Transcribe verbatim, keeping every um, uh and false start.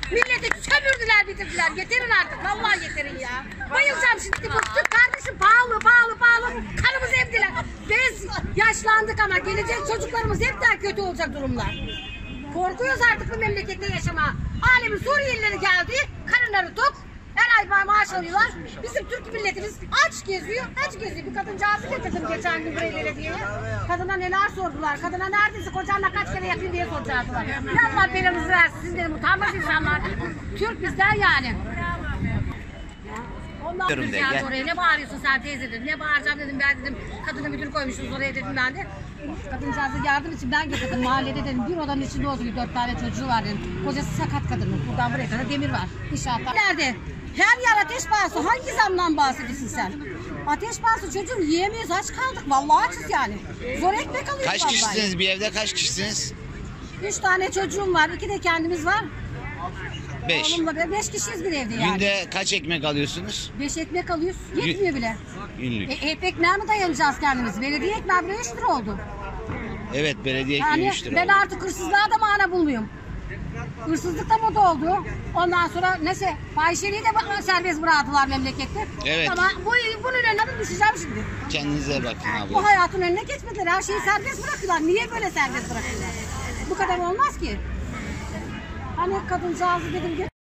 Milleti sömürdüler, bitirdiler. Yeterin artık. Vallahi yeterin ya. Bayılacağım şimdi. Bıktık kardeşim. Pahalı, pahalı, pahalı. Kanımızı emdiler. Biz yaşlandık ama gelecek çocuklarımız hep daha kötü olacak durumlar. Korkuyoruz artık bu memlekette yaşama. Alemin Suriyelileri geldi. Karınları tok. Her ay maaş alıyorlar. Bizim Türk milletimiz aç geziyor. Aç geziyor. Bir kadıncağızı getirdim geçen gün buraya belediyeye. Kadına neler sordular. Kadına neredeyse kocanla kaç kere yakın diye soracaklar. Ya Allah belanızı versin. Siz dedim utanmaz insanlar. Türk bizden yani. Ondan sonra geldi oraya. Ne bağırıyorsun sen teyze dedim. Ne bağıracağım dedim ben dedim. Kadını müdür koymuşsunuz oraya dedim ben de. Kadıncağızı yardım için ben getirdim mahallede dedim. Bir odanın içinde oturuyor. Dört tane çocuğu var dedim. Kocası sakat kadının. Buradan buraya kadar demir var. İnşaatlar. Nerede? Her yer ateş pahası. Hangi zamdan bahsediyorsun sen? Ateş pahası çocuğum yiyemiyoruz. Aç kaldık. Vallahi açız yani. Zor ekmek alıyoruz Kaç vallahi. kişisiniz bir evde, kaç kişisiniz? Üç tane çocuğum var. İki de kendimiz var. Beş. Oğlumla be- beş kişiyiz bir evde yani. Günde kaç ekmek alıyorsunuz? Beş ekmek alıyoruz. Yetmiyor bile. Günlük. E, hep ekmeğe mi dayanacağız kendimiz? Belediye ekmeği bile üç lira oldu. Evet, belediye ekmeği Yani üç lira ben oldu. artık hırsızlığa da mana bulmuyorum. Hırsızlık da moda oldu. Ondan sonra neyse fahişeliği de bak- serbest bıraktılar memlekette. Evet. Ama bu, bunun önüne de düşeceğim şimdi. Kendinize bakın Bu abla. hayatın önüne geçmediler. Her şeyi serbest bırakıyorlar. Niye böyle serbest bırakıyorlar? Bu kadar olmaz ki. Hani kadıncağızı dedim